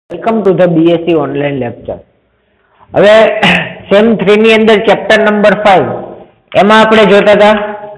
Welcome to the BSc online lecture. હવે sem 3 ની અંદર ચેપ્ટર નંબર 5 એમાં આપણે જોતા હતા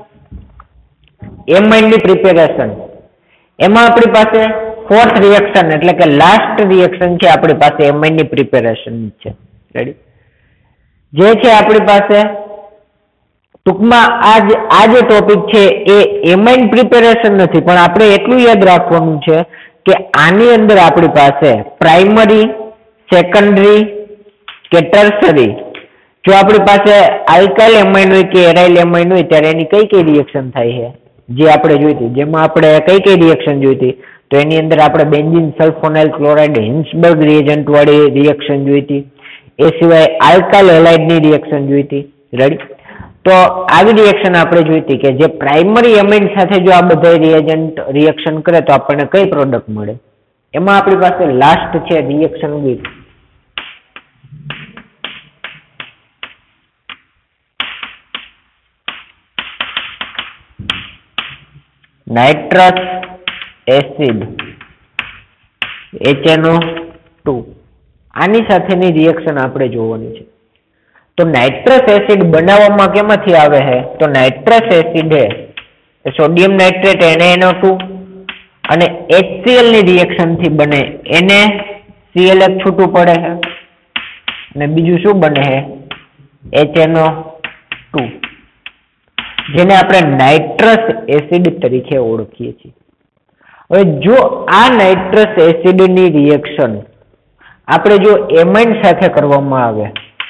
એમાઇનની પ્રિપેરેશન. એમાં આપણી પાસે ફોર્થ રિએક્શન એટલે કે લાસ્ટ રિએક્શન છે આપણી પાસે એમાઇનની પ્રિપેરેશન છે. રેડી? જે છે આપણી પાસે ટૂંકમાં આ જે ટોપિક છે એ એમાઇન પ્રિપેરેશન નથી, પણ આપણે એટલું યાદ રાખવાનું છે કે આની અંદર આપણી પાસે પ્રાઇમરી, સેકન્ડરી કે ટર્સરી, જો આપણી પાસે આલ્કાઇલ એમાઇન હોય કે એરાઇલ એમાઇન હોય ત્યારે એની કઈ કઈ રિએક્શન થાય છે જે આપણે જોઈ હતી. જેમાં આપણે કઈ કઈ રિએક્શન જોઈ હતી તો એની અંદર આપણે benzene sulphonyl chloride Hinsberg reagent વાળી રિએક્શન જોઈ હતી. એ સિવાય આલ્કાઇલ હેલાઇડની રિએક્શન જોઈ હતી. રેડી? તો આવી રિએક્શન આપણે જોઈ હતી કે જે પ્રાઇમરી એમાઇન સાથે જો આ બધા રિએજન્ટ રિએક્શન કરે તો આપણને કઈ પ્રોડક્ટ મળે. એમાં આપણી પાસે લાસ્ટ છે reaction with nitrous acid HNO2. આની સાથેની રિએક્શન આપણે જોવાની છે. તો નાઇટ્રસ એસિડ બનાવવામાં કેમાંથી આવે છે તો નાઇટ્રસ એસિડ એ સોડિયમ નાઇટ્રેટ NaNO2 અને HCl ની રિએક્શન થી બને. NaCl એક છૂટું પડે છે અને બીજું શું બને છે HNO2, જેને આપણે નાઇટ્રસ એસિડ તરીકે ઓળખીએ છીએ. હવે જો આ નાઇટ્રસ એસિડ ની રિએક્શન આપણે જો એમાઇન સાથે કરવામાં આવે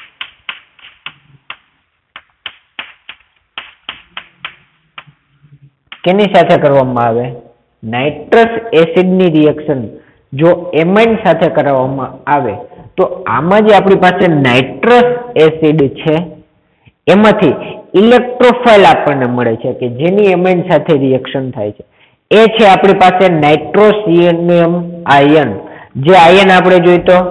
કેની સાથે કરવામાં આવે નાઇટ્રસ એસિડની રિએક્શન જો એમાઇન સાથે કરવામાં આવે તો આમાં જે આપણી પાસે નાઇટ્રસ એસિડ છે એમાંથી ઇલેક્ટ્રોફાઇલ આપણને મળે છે કે જેની એમાઇન સાથે રિએક્શન થાય છે. એ છે આપણી પાસે નાઇટ્રોસિયમ આયન. જે આયન આપણે જોઈ તો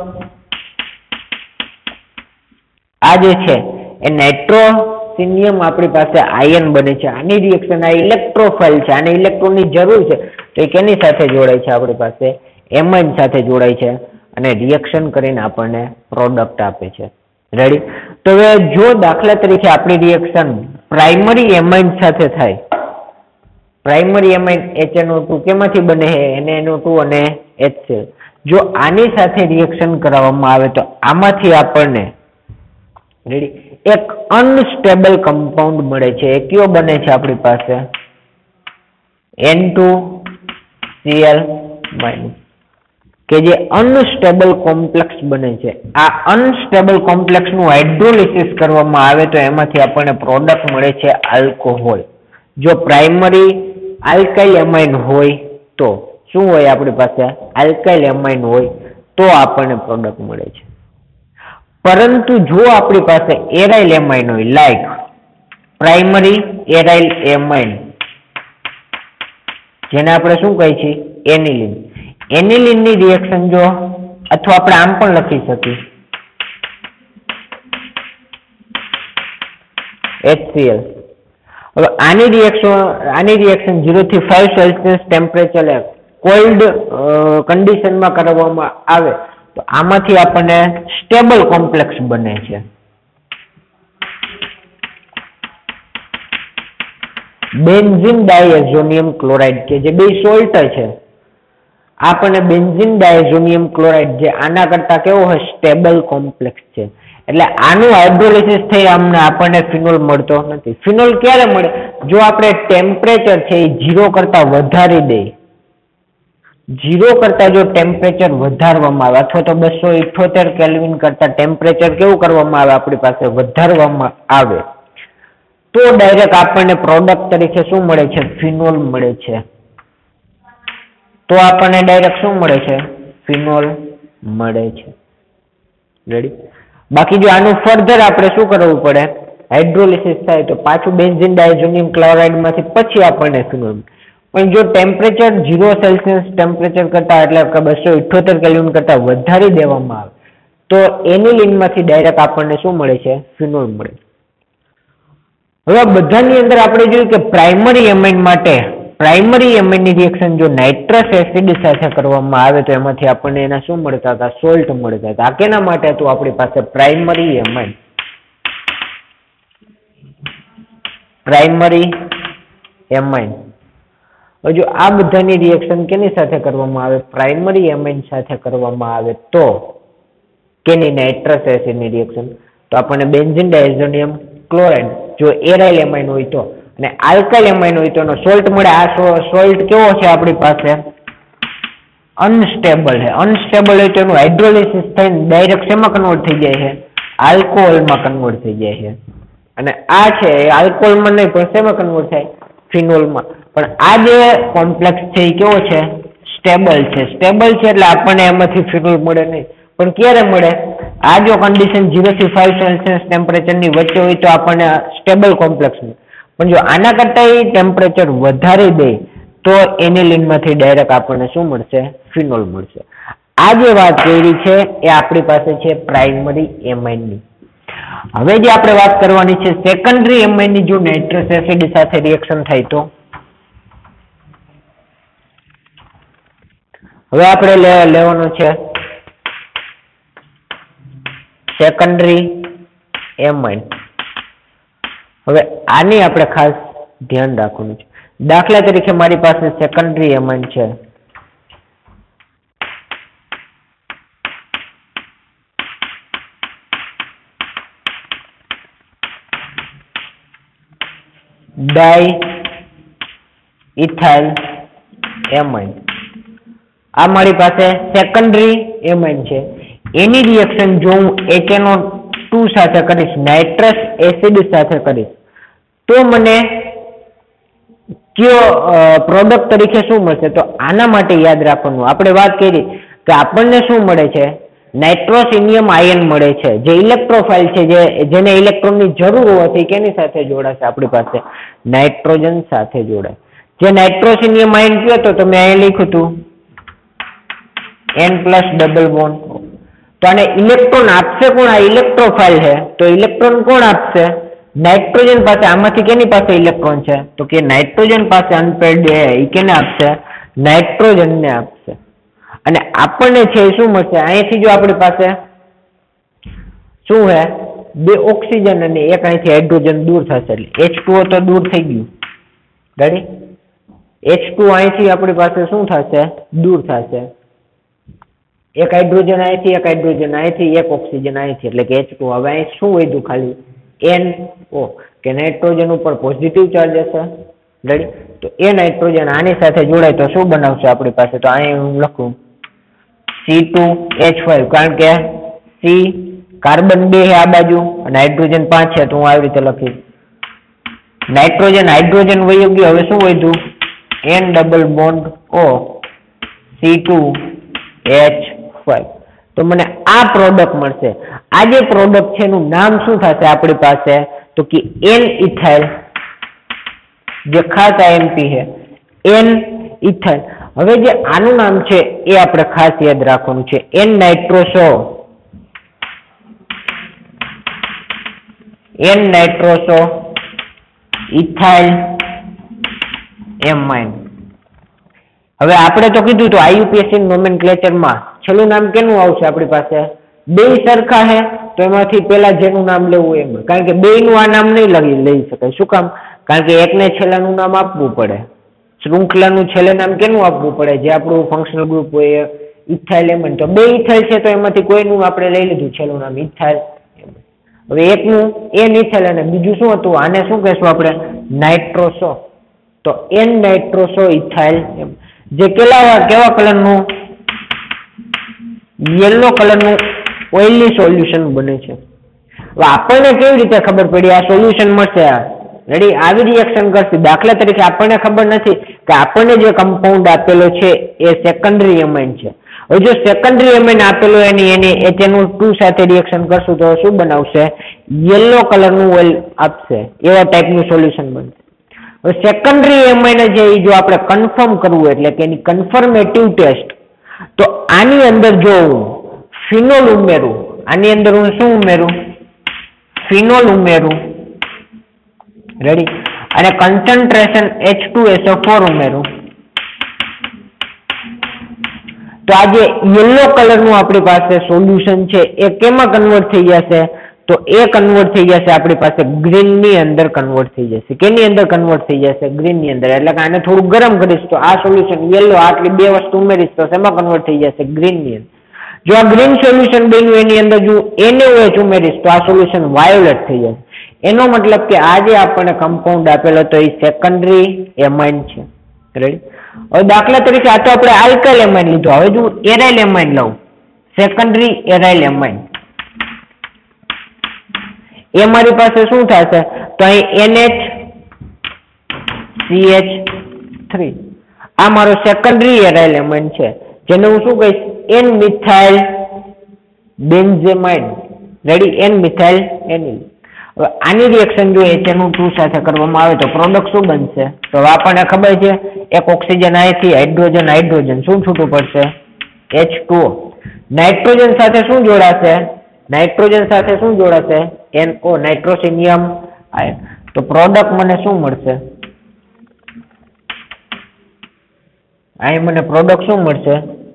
આ જે છે એ નાઇટ્રોસિનિયમ આપણી પાસે આયન બને છે. આની રિએક્શન આ ઇલેક્ટ્રોફાઇલ છે, આને ઇલેક્ટ્રોનની જરૂર છે તો એ કેની સાથે જોડાય છે આપણી પાસે એમાઇન સાથે જોડાય છે અને રિએક્શન કરીને આપણને પ્રોડક્ટ આપે છે. રેડી? તો હવે જો દાખલા તરીકે આપણી રિએક્શન પ્રાઇમરી એમાઇન સાથે થાય, પ્રાઇમરી એમાઇન HNO2 કેમાંથી બને છે NaNO2 અને HCl. જો આની સાથે રિએક્શન કરાવવામાં આવે તો આમાંથી આપણને રેડી એક અનસ્ટેબલ કમ્પાઉન્ડ મળે છે. એ કયો બને છે આપણી પાસે N2Cl- કે જે અનસ્ટેબલ કોમ્પ્લેક્સ બને છે. આ અનસ્ટેબલ કોમ્પ્લેક્સ નું હાઇડ્રોલિસિસ કરવામાં આવે તો એમાંથી આપણને પ્રોડક્ટ મળે છે આલ્કોહોલ. જો પ્રાઇમરી આલ્કાઇલ એમાઇન હોય તો શું હોય આપણી પાસે આલ્કાઇલ એમાઇન હોય તો આપણને પ્રોડક્ટ મળે છે. પરંતુ જો આપણી પાસે એરાઇલ એમાઇન હોય લાઈક પ્રાઇમરી એરાઇલ એમાઇન જેને આપણે શું કહીએ છીએ એનિલિન. એનિલિન ની રિએક્શન જો અથવા આપણે આમ પણ લખી શકીએ HCl. હવે આની રિએક્શન 0 થી 5 સેલ્સિયસ ટેમ્પરેચર કોલ્ડ કન્ડિશનમાં કરવામાં આવે તો આમાંથી આપણને સ્ટેબલ કોમ્પ્લેક્સ બને છે. બેન્ઝીન ડાયઝોનિયમ ક્લોરાઇડ કે જે બે સોલ્ટ છે, આપણને બેન્ઝીન ડાયઝોનિયમ ક્લોરાઇડ જે આના કરતા કેવો હોય સ્ટેબલ કોમ્પ્લેક્સ છે. એટલે આનું હાઇડ્રોલિસિસ થઈ આપણને ફિનોલ મળતો નથી. ફિનોલ ક્યારે મળે? જો આપણે ટેમ્પરેચર છે એ 0 કરતા વધારી દઈએ. 0 કરતા જો ટેમ્પરેચર વધારવામાં આવે અથવા તો 278 કેલ્વિન કરતા ટેમ્પરેચર કેવું કરવામાં આવે આપણી પાસે વધારવામાં આવે તો ડાયરેક્ટ આપણને પ્રોડક્ટ તરીકે શું મળે છે ફિનોલ મળે છે. તો આપણને ડાયરેક્ટ શું મળે છે ફિનોલ મળે છે. રેડી? બાકી જો આનું ફર્ધર આપણે શું કરવું પડે હાઇડ્રોલિસિસ થાય તો પાછું બેન્ઝીન ડાયઝોનિયમ ક્લોરાઇડ માંથી પછી આપણને ફિનોલ. પણ જો ટેમ્પરેચર 0 સેલ્સિયસ ટેમ્પરેચર કરતા એટલે કે 278 કેલ્વિન કરતા વધારી દેવામાં આવે તો એનિલિન માંથી ડાયરેક્ટ આપણને શું મળે છે ફિનોલ મળે. હવે બધાની અંદર આપણે જોયું કે પ્રાઇમરી એમાઇન માટે પ્રાઇમરી એમાઇનની રિએક્શન જો નાઇટ્રસ એસિડ સાથે કરવામાં આવે તો એમાંથી આપણને એના શું મળતા હતા? સોલ્ટ મળતા હતા. આ કેના માટે હતું આપણી પાસે? Primary amine. Primary amine. જો આ બધાની રિએક્શન કેની સાથે કરવામાં આવે? પ્રાઇમરી એમાઇન સાથે કરવામાં આવે તો કેની? નાઇટ્રસ એસિડની રિએક્શન. તો આપણને બેન્ઝીન ડાયઝોનિયમ ક્લોરાઇડ જો એરાઇલ એમાઇન હોય તો અને આલ્કાઇલ એમાઇન હોય તો એનો સોલ્ટ મળે. આ સોલ્ટ કેવો છે આપણી પાસે? અનસ્ટેબલ છે. અનસ્ટેબલ હોય તો એનું હાઇડ્રોલિસિસ થઈને ડાયરેક્ટ શેમાં કન્વર્ટ થઈ જાય છે? આલ્કોહોલમાં કન્વર્ટ થઈ જાય છે. અને આ છે એ આલ્કોહોલમાં નહીં પણ શેમાં કન્વર્ટ થાય? ફિનોલમાં. પણ આ જે કોમ્પ્લેક્સ છે એ કેવો છે? સ્ટેબલ છે. સ્ટેબલ છે એટલે આપણને એમાંથી ફિનોલ મળે નહીં. પણ ક્યારે મળે? આ જો કન્ડિશન 0 થી 5 સેલ્સિયસ ટેમ્પરેચરની વચ્ચે હોય તો આપણને સ્ટેબલ કોમ્પ્લેક્સ મળે. પણ જો આના કરતાં ટેમ્પરેચર વધારી દે તો એનિલિનમાંથી ડાયરેક્ટ આપણને શું મળશે? ફિનોલ મળશે. આ જે વાત કરી છે એ આપણી પાસે છે પ્રાઇમરી એમાઇનની. હવે જે આપણે વાત કરવાની છે સેકન્ડરી એમાઇનની. જો નાઇટ્રસ એસિડ સાથે રિએક્શન થાય તો હવે આપણે લેવાનું છે સેકન્ડરી એમાઇન. હવે આની આપણે ખાસ ધ્યાન રાખવાનું છે. દાખલા તરીકે મારી પાસે સેકન્ડરી એમાઇન છે ડાઈ ઇથાઇલ એમાઇન. આ મારી પાસે સેકન્ડરી એમાઇન છે. એની રિએક્શન જો હું HNO2 સાથે કરીશ, નાઇટ્રસ એસિડ સાથે કરીશ, તો મને કયો પ્રોડક્ટ તરીકે શું મળશે? તો આના માટે યાદ રાખવાનું આપણે વાત કરી કે આપણને શું મળે છે? નાઇટ્રોસિનિયમ આયન મળે છે જે ઇલેક્ટ્રોફાઇલ છે, જેને ઇલેક્ટ્રોનની જરૂર હોવાથી કેની સાથે જોડાશે? આપણી પાસે નાઇટ્રોજન સાથે જોડાય. જે નાઇટ્રોસિનિયમ આયન કયો તો મેં અહીં લખ્યું હતું N+ ડબલ બોન્ડ. તો આને ઇલેક્ટ્રોન આપશે કોણ? આ ઇલેક્ટ્રોફાઇલ છે તો ઇલેક્ટ્રોન કોણ આપશે? નાઇટ્રોજન પાસે. આમાંથી કેની પાસે ઇલેક્ટ્રોન છે? તો કે નાઇટ્રોજન પાસે અનપેર્ડ એ કેને આપશે? નાઇટ્રોજનને આપશે. અને આપણને છે શું મળશે? અહીંથી જો આપણી પાસે શું છે? 2 ઓક્સિજન અને એક અહીંથી હાઇડ્રોજન દૂર થશે એટલે H2O તો દૂર થઈ ગયું. રેડી? H2 અહીંથી આપણી પાસે શું થશે? દૂર થશે. એક હાઇડ્રોજન અહીંથી, એક હાઇડ્રોજન અહીંથી, એક ઓક્સિજન અહીંથી એટલે કે H2. હવે અહીં શું વધ્યું? ખાલી NO કે નાઇટ્રોજન ઉપર પોઝિટિવ ચાર્જ હશે. રેડી? તો એ નાઇટ્રોજન આની સાથે જોડાય તો શું બનાવશે આપણી પાસે? તો અહીં હું લખું C2H5 કારણ કે C કાર્બન 2 છે આ બાજુ અને હાઇડ્રોજન 5 છે તો હું આવી રીતે લખીશ. નાઇટ્રોજન હાઇડ્રોજન વહી ગયો. હવે શું વધ્યું? N double bond O C2H5. તો મને આ પ્રોડક્ટ મળશે. આ જે પ્રોડક્ટ છે એનું નામ શું થશે આપણી પાસે? તો કે N ઇથાઇલ, જે ખાસ IMP છે N ઇથાઇલ. હવે જે આનું નામ છે એ આપણે ખાસ યાદ રાખવાનું છે N nitroso. N nitroso ethyl amine. હવે આપણે તો કીધું તો IUPAC નોમેનક્લેચરમાં છેલ્લું નામ કેનું આવશે આપણી પાસે? બે સરખા છે તો એમાંથી પેલા જેનું નામ લેવું એમ, કારણ કે બેયનું આ નામ નહીં લઈ શકાય. શું કામ? કારણ કે એકને છેલ્લાનું નામ આપવું પડે. શૃંખલાનું છેલ્લે નામ કેનું આપવું પડે? જે આપણું ફંક્શનલ ગ્રુપ હોય ઇથાઇલ એમાઇન. તો 2 ઇથાઇલ છે તો એમાંથી કોઈનું આપણે લઈ લીધું છેલ્લું નામ ઇથાઇલ. હવે એકનું N ઇથાઇલ અને બીજું શું હતું? આને શું કહેશું આપણે? નાઇટ્રોસો. તો N નાઇટ્રોસો ઇથાઇલ. જે કેવા કલરનું? યલો કલરનું ઓઇલી સોલ્યુશન બને છે. હવે આપણને કેવી રીતે ખબર પડી આ સોલ્યુશન મળશે? રેડી? આવી રિએક્શન કરશે. દાખલા તરીકે આપણને ખબર નથી કે આપણને જે કમ્પાઉન્ડ આપેલો છે એ સેકન્ડરી એમાઇન છે. હવે જો સેકન્ડરી એમાઇન આપેલો એની HNO2 સાથે રિએક્શન કરશું તો શું બનાવશે? યલો કલરનું ઓઇલ આપશે. એવા ટાઈપનું સોલ્યુશન બનશે. હવે સેકન્ડરી એમાઇન છે એ જો આપણે કન્ફર્મ કરવું એટલે કે એની કન્ફર્મેટિવ ટેસ્ટ, તો આની અંદર જો હું ફિનોલ ઉમેરું, આની અંદર હું શું ઉમેરું? ફિનોલ ઉમેરું. રેડી? અને કન્સન્ટ્રેશન H2SO4 ઉમેરું તો આ જે યલો કલરનું આપણી પાસે સોલ્યુશન છે એ કેમાં કન્વર્ટ થઈ જશે તો એ કન્વર્ટ થઈ જશે આપણી પાસે ગ્રીન ની અંદર કન્વર્ટ થઈ જશે કેની અંદર કન્વર્ટ થઈ જશે ગ્રીન ની અંદર એટલે કે આને થોડું ગરમ કરીશ તો આ સોલ્યુશન યલો આટલી બે વસ્તુ ઉમેરીશ તો શેમાં કન્વર્ટ થઈ જશે ગ્રીન ની અંદર જો આ ગ્રીન સોલ્યુશન બન્યું એની અંદર જો NaOH ઉમેરીશ તો આ સોલ્યુશન વાયોલેટ થઈ જશે એનો મતલબ કે આ જે આપણને કમ્પાઉન્ડ આપેલો તો એ સેકન્ડરી એમાઇન છે રેડી હવે દાખલા તરીકે આ તો આપણે આલ્કાઇલ એમાઇન લીધો હવે જો એરાઇલ એમાઇન લઉં સેકન્ડરી એરાઇલ એમાઇન એ મારી પાસે શું થશે તો અહીં NHCH3 આ મારો સેકન્ડરી એરાઇલ એમાઇન છે જેને હું શું કહીશ N methyl benzamine ready N methyl anil હવે આની રિએક્શન જો HNO2 સાથે કરવામાં આવે તો પ્રોડક્ટ શું બનશે તો આપણને ખબર છે એક ઓક્સિજન અહીંથી હાઇડ્રોજન હાઇડ્રોજન શું છૂટું પડશે H2O નાઇટ્રોજન સાથે શું જોડાશે NO નાઇટ્રોસિનિયમ આયન તો પ્રોડક્ટ મને શું મળશે અહીં મને પ્રોડક્ટ શું મળશે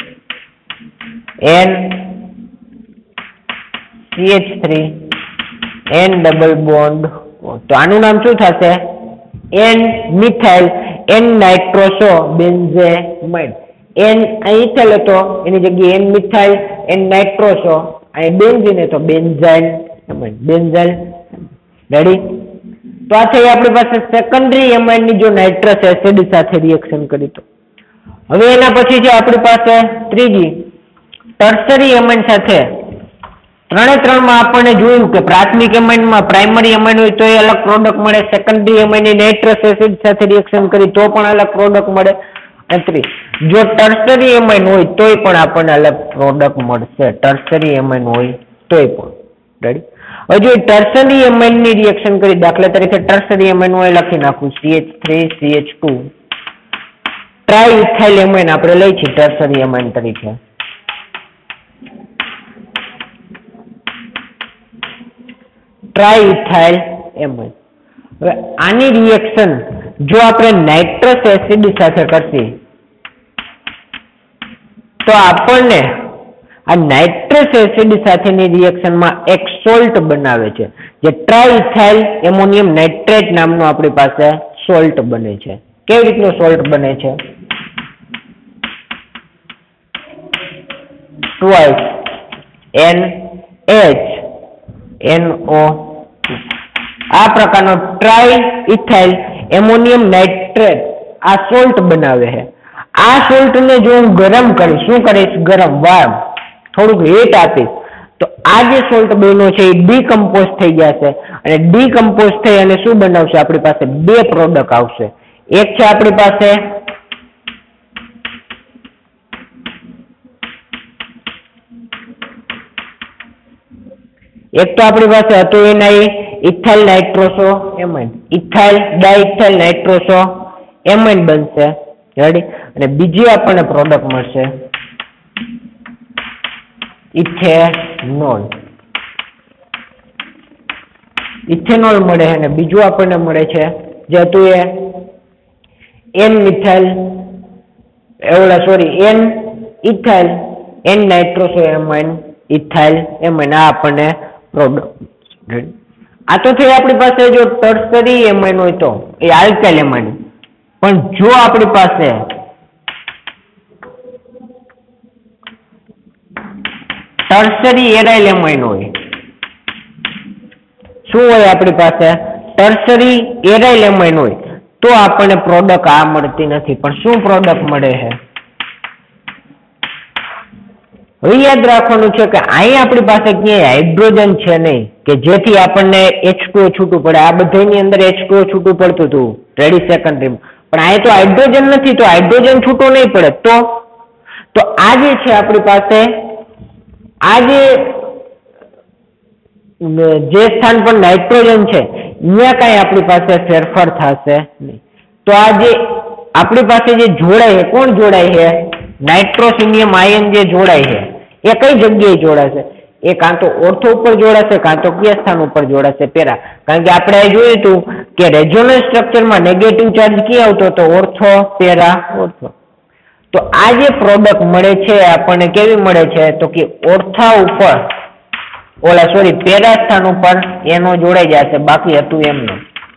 NCH3 N ડબલ બોન્ડ તો આનું નામ શું થશે N methyl N nitroso benzamine N અહીં ઇથાઇલ હતો એની જગ્યાએ N મિથાઇલ N નાઇટ્રોસો અહીં બેન્ઝીન તો બેન્ઝાઇલ રેડી તો આ થઈ આપણી પાસે સેકન્ડરી એમાઇન ની જો નાઇટ્રસ એસિડ સાથે રિએક્શન કરી તો હવે એના પછી છે આપણી પાસે ત્રીજી ટર્સરી એમાઇન સાથે ત્રણમાં આપણને જોયું કે પ્રાથમિક એમાઇનમાં પ્રાઇમરી એમાઇન હોય તો એ અલગ પ્રોડક્ટ મળે સેકન્ડરી એમાઇન ની નાઇટ્રસ એસિડ સાથે રિએક્શન કરી તો પણ અલગ પ્રોડક્ટ મળે અને જો ટર્સરી એમાઇન હોય તોય પણ આપણને અલગ પ્રોડક્ટ મળશે ટર્સરી એમાઇન હોય તોય પણ રેડી હવે જો ટર્સરી એમાઇન ની રિએક્શન કરી દાખલા તરીકે ટર્સરી એમાઇન હોય લખી નાખું CH3 CH2 try ethyl amine આપણે લઈ છીએ ટર્સરી એમાઇન તરીકે ટ્રાય ઇથાઇલ એમાઇન હવે આની રિએક્શન જો આપણે નાઇટ્રસ એસિડ સાથે કરશી તો આપણને આ નાઇટ્રસ એસિડ સાથેની રિએક્શનમાં એક સોલ્ટ બનાવે છે જે ટ્રાઇથાઇલ એમોનિયમ નાઇટ્રેટ નામનો આપણી પાસે સોલ્ટ બને છે કેવી રીતનું સોલ્ટ બને છે ટ્વાઇસ NH આ પ્રકારનો ટ્રાઇથાઇલ એમોનિયમ નાઇટ્રેટ આ સોલ્ટ બનાવે છે આ સોલ્ટ ને જો હું ગરમ કરીશ શું કરીશ ગરમ વાર્મ થોડુંક હીટ આપીશ તો આ જે સોલ્ટ બન્યો છે એ ડીકમ્પોઝ થઈ જશે અને ડીકમ્પોઝ થઈ અને શું બનાવશે આપણી પાસે બે પ્રોડક્ટ આવશે એક છે આપણી પાસે એક તો આપણી પાસે હતું એના ethyl nitroso amine ethyl diethyl nitroso amine બનશે રેડી અને બીજી આપણને પ્રોડક્ટ મળશે ઇથેનોલ મળે અને બીજું આપણને મળે છે જે હતું એ N methyl N ethyl N nitroso amine ethyl amine આ આપણને પ્રોડક્ટ આ તો થઈ આપણી પાસે જો ટર્સરી એમાઇન હોય તો એ આલ્કાઇલ એમાઇન પણ જો આપણી પાસે ટર્સરી એરાઇલ એમાઇન હોય શું હોય આપણી પાસે ટર્સરી એરાઇલ એમાઇન હોય તો આપણને પ્રોડક્ટ આ મળતી નથી પણ શું પ્રોડક્ટ મળે છે હવે યાદ રાખવાનું છે કે અહીં આપણી પાસે ક્યાંય હાઇડ્રોજન છે નહીં કે જેથી આપણને H2O છૂટું પડે આ બધાની અંદર H2O છૂટું પડતું હતું રેડી સેકન્ડરી પણ અહીં તો હાઇડ્રોજન નથી તો હાઇડ્રોજન છૂટો નહીં પડે તો આ જે છે આપણી પાસે આ જે સ્થાન પર નાઇટ્રોજન છે અહીંયા કઈ આપણી પાસે ફેરફાર થશે નહીં તો આ જે આપણી પાસે જે જોડાય છે કોણ જોડાય છે નાઇટ્રોસિનિયમ આયન જે જોડાય છે એ કઈ જગ્યાએ જોડાશે એ કાં તો ઓર્થો ઉપર જોડાશે કાં તો કયા સ્થાન ઉપર જોડાશે પેરા. કારણ કે આપણે જોયું હતું કે રેઝોનન્સ સ્ટ્રક્ચરમાં નેગેટિવ ચાર્જ ક્યાં આવતો હતો? Ortho para ortho. તો આ જે પ્રોડક્ટ મળે છે આપણને કેવી મળે છે? તો કે ઓર્થા ઉપર પેરા સ્થાન ઉપર એનો જોડાઈ જશે, બાકી હતું એમનું.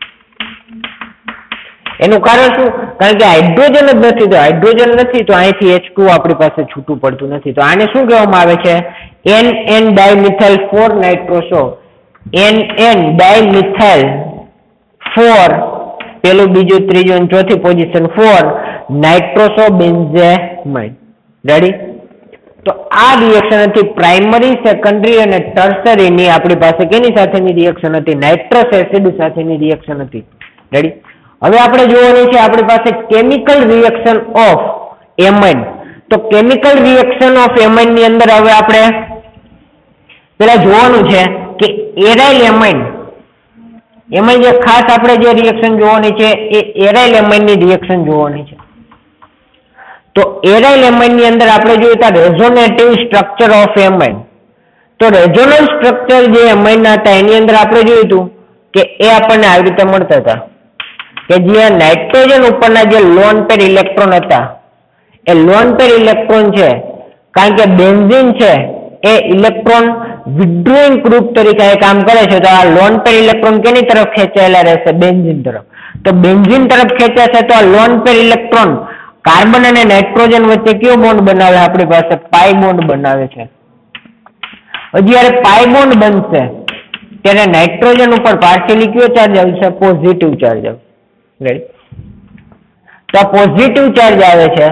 એનું કારણ શું? કારણ કે હાઇડ્રોજન જ નથી, તો હાઇડ્રોજન નથી તો અહીંથી H2 આપણી પાસે છૂટું પડતું નથી. તો આને શું કહેવામાં આવે છે? NN dimethyl 4 nitroso. NN dimethyl 4 પેલું બીજું ત્રીજું અને ચોથી પોઝિશન 4 નાઇટ્રોસો બેન્ઝેમાઇન. રેડી? તો આ રિએક્શન હતી પ્રાઇમરી, સેકન્ડરી અને ટર્સરીની આપણી પાસે કેની સાથેની રિએક્શન હતી? નાઇટ્રસ એસિડ સાથેની રિએક્શન હતી. રેડી? હવે આપણે જોવાની છે આપણી પાસે કેમિકલ રિએક્શન ઓફ એમાઇન. તો કેમિકલ રિએક્શન ઓફ એમાઇન ની અંદર હવે આપણે પેલા જોવાનું છે કે એરાઇલ એમાઇન. એમાં જે ખાસ આપણે જે રિએક્શન જોવાની છે એ એરાઇલ એમાઇન ની રિએક્શન જોવાની છે. તો એરાઇલ એમાઇન ની અંદર આપણે જોયું હતા રેઝોનેટિવ સ્ટ્રક્ચર ઓફ એમાઇન. તો રેઝોનન્સ સ્ટ્રક્ચર જે એમાઇન હતા એની અંદર આપણે જોયું હતું કે એ આપણને આવી રીતે મળતા હતા કે જે નાઇટ્રોજન ઉપરના જે લોન પેર ઇલેક્ટ્રોન હતા એ લોન પેર ઇલેક્ટ્રોન છે, કારણ કે બેન્ઝીન છે એ ઇલેક્ટ્રોન વિડ્રોઈંગ ગ્રુપ તરીકે કામ કરે છે. તો આ લોન પેર ઇલેક્ટ્રોન કેની તરફ ખેંચાયેલા રહેશે? બેન્ઝીન તરફ. તો બેન્ઝીન તરફ ખેંચાશે તો આ લોન પેર ઇલેક્ટ્રોન કાર્બન અને નાઇટ્રોજન વચ્ચે કયો બોન્ડ બનાવે? આપણી પાસે પાઈ બોન્ડ બનાવે છે. હજી જ્યારે પાઈ બોન્ડ બનશે ત્યારે નાઇટ્રોજન ઉપર પાર્શિયલી કયો ચાર્જ આવશે? પોઝિટિવ ચાર્જ આવશે. રેડી? તો પોઝિટિવ ચાર્જ આવે છે.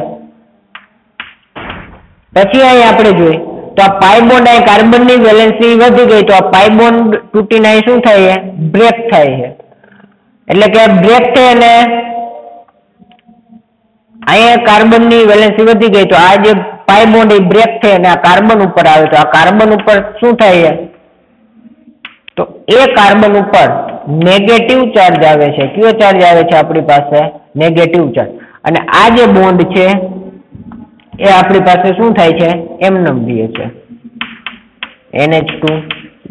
પછી અહીં આપણે જોઈએ તો આ પાઈ બોન્ડ અહીં કાર્બનની વેલેન્સી વધી ગઈ, તો આ પાઈ બોન્ડ તૂટીને અહીં શું થાય છે? બ્રેક થાય છે. એટલે કે બ્રેક થાય અને અહીંયા કાર્બનની વેલેન્સી વધી ગઈ, તો આ જે પાઈ બોન્ડ એ બ્રેક થાય અને આ કાર્બન ઉપર આવે. તો આ કાર્બન ઉપર શું થાય છે? તો એ કાર્બન ઉપર નેગેટિવ ચાર્જ આવે છે. કયો ચાર્જ આવે છે આપણી પાસે? Negative charge. અને આ જે બોન્ડ છે એ આપણી પાસે શું થાય છે? એમનેમ રહે છે, NH2.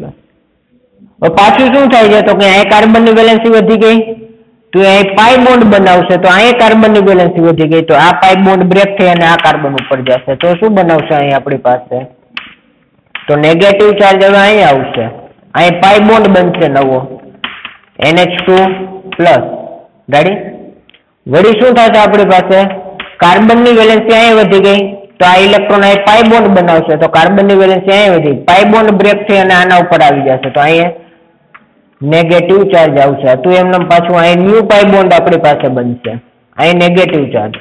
પાછું શું થાય છે? તો કે અહીં કાર્બનની વેલેન્સી વધી ગઈ, તો અહીં પાઈ બોન્ડ બનાવશે, તો અહીં કાર્બનની વેલેન્સી વધી ગઈ, તો આ પાઈ બોન્ડ બ્રેક થઈ અને આ કાર્બન ઉપર જશે. તો શું બનાવશે અહીં આપણી પાસે? તો નેગેટિવ ચાર્જ હવે અહીં આવશે. અહીં પાઈ બોન્ડ બનશે નવો, NH2+. રેડી? વળી શું થશે આપણી પાસે? કાર્બનની વેલેન્સી અહીં વધી ગઈ, તો આ ઇલેક્ટ્રોન અહીં પાઈ બોન્ડ બનાવશે, તો કાર્બનની વેલેન્સી અહીં વધી, પાઈ બોન્ડ બ્રેક થઈ અને આના ઉપર આવી જશે, તો અહીં નેગેટિવ ચાર્જ આવશે. તો એમને પાછું અહીં ન્યૂ પાઈ બોન્ડ આપણી પાસે બનશે, અહીં નેગેટિવ ચાર્જ,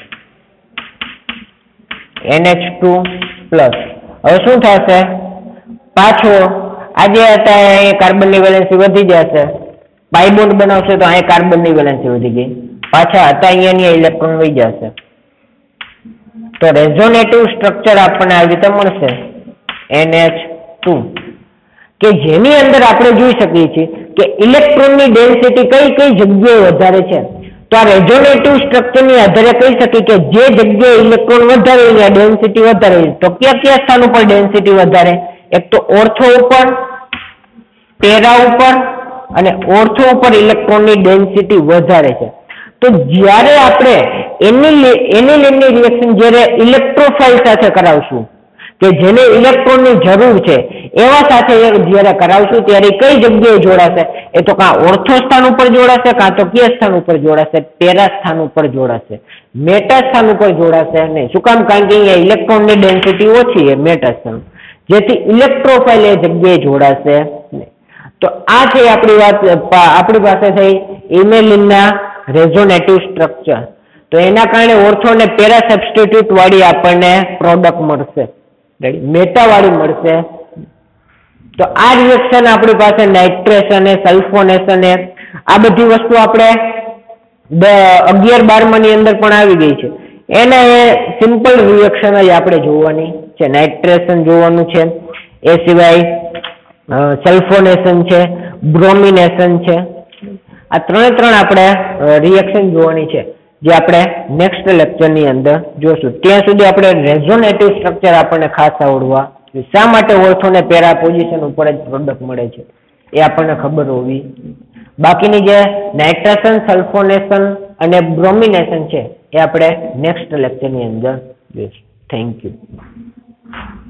NH2+. હવે શું થશે? પાછો આજે હતા અહીં કાર્બનની વેલેન્સી વધી જશે, પાઈ બોન્ડ બનાવશે, તો અહીં કાર્બનની વેલેન્સી વધી ગઈ, પાછા હતા અહીંયાની ઇલેક્ટ્રોન વહી જશે. તો રેઝોનેટિવ સ્ટ્રક્ચર આપણને આવી રીતે મળશે, NH2, કે જેની અંદર આપણે જોઈ શકીએ છીએ કે ઇલેક્ટ્રોનની ડેન્સિટી કઈ કઈ જગ્યાએ વધારે છે. તો આ રેઝોનેટિવ સ્ટ્રક્ચરની આધારે કહી શકીએ કે જે જગ્યાએ ઇલેક્ટ્રોન વધારે ત્યાં ડેન્સિટી વધારે. તો કયા કયા સ્થાન ઉપર ડેન્સિટી વધારે? એક તો ઓર્થો ઉપર, પેરા ઉપર અને ઓર્થો ઉપર ઇલેક્ટ્રોનની ડેન્સિટી વધારે છે. તો જ્યારે આપણે એનિલિનની રિએક્શન જ્યારે ઇલેક્ટ્રોફાઇલ સાથે કરાવશું કે જેને ઇલેક્ટ્રોનની જરૂર છે એવા સાથે જ્યારે કરાવશું ત્યારે કઈ જગ્યાએ જોડાશે? એ તો કાં ઓર્થો સ્થાન ઉપર જોડાશે કાં તો કયા સ્થાન ઉપર જોડાશે? પેરા સ્થાન ઉપર જોડાશે, મેટા સ્થાન ઉપર જોડાશે નહીં. શું કામ? કારણ કે અહીંયા ઇલેક્ટ્રોનની ડેન્સિટી ઓછી છે મેટા સ્થાન, જેથી ઇલેક્ટ્રોફાઇલ એ જગ્યાએ જોડાશે નહીં. તો આ છે આપણી વાત, આપણી પાસે થઈ ઇમેલિનના રેઝોનેટિવ સ્ટ્રક્ચર. તો એના કારણે ઓર્થો અને પેરા સબસ્ટિટ્યુટ વાળી આપણને પ્રોડક્ટ મળશે, મેટા વાળી મળશે. તો આ રિએક્શન આપણી પાસે નાઇટ્રેશન, સલ્ફોનેશન, આ બધી વસ્તુ આપણે 11-12 ની અંદર પણ આવી ગઈ છે. એને સિમ્પલ રિએક્શન જ આપણે જોવાની છે. નાઇટ્રેશન જોવાનું છે, એ સિવાય સલ્ફોનેશન છે, બ્રોમિનેશન છે. આ ત્રણ આપણે રિએક્શન જોવાની છે જે આપણે નેક્સ્ટ લેક્ચરની અંદર જોશું. ત્યાં સુધી આપણે રેઝોનેટિવ સ્ટ્રક્ચર આપણને ખાસ આવડવા શા માટે ઓર્થો ને પેરા પોઝિશન ઉપર જ પ્રોડક્ટ મળે છે એ આપણને ખબર હોવી. બાકીની જે નાઇટ્રેશન, સલ્ફોનેશન અને બ્રોમિનેશન છે એ આપણે નેક્સ્ટ લેક્ચરની અંદર જોઈશું. Thank you.